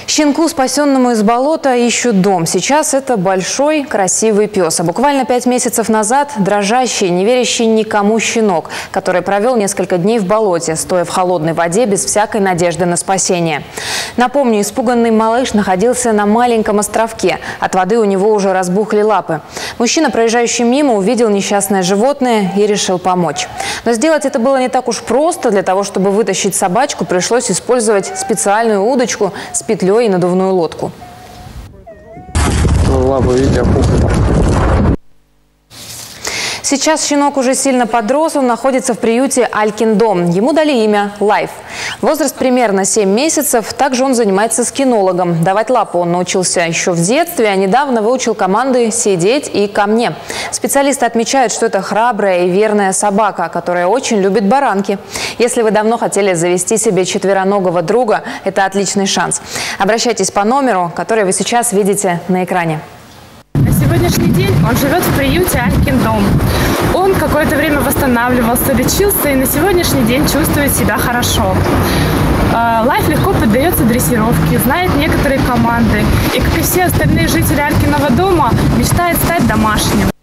Щенку, спасенному из болота, ищут дом. Сейчас это большой, красивый пес. А буквально 5 месяцев назад дрожащий, не верящий никому щенок, который провел несколько дней в болоте, стоя в холодной воде без всякой надежды на спасение. Напомню, испуганный малыш находился на маленьком островке. От воды у него уже разбухли лапы. Мужчина, проезжающий мимо, увидел несчастное животное и решил помочь. Но сделать это было не так уж просто. Для того, чтобы вытащить собачку, пришлось использовать специальную удочку с петлей и надувную лодку. Лапы, видите, опухли. Сейчас щенок уже сильно подрос, он находится в приюте «Алькин дом». Ему дали имя Лайф. Возраст примерно 7 месяцев. Также он занимается с кинологом. Давать лапу он научился еще в детстве, а недавно выучил команды «сидеть» и «ко мне». Специалисты отмечают, что это храбрая и верная собака, которая очень любит баранки. Если вы давно хотели завести себе четвероногого друга, это отличный шанс. Обращайтесь по номеру, который вы сейчас видите на экране. На сегодняшний день он живет в приюте «Алькин дом». Он какое-то время восстанавливался, лечился и на сегодняшний день чувствует себя хорошо. Лайф легко поддается дрессировке, знает некоторые команды и, как и все остальные жители Алькиного дома, мечтает стать домашним.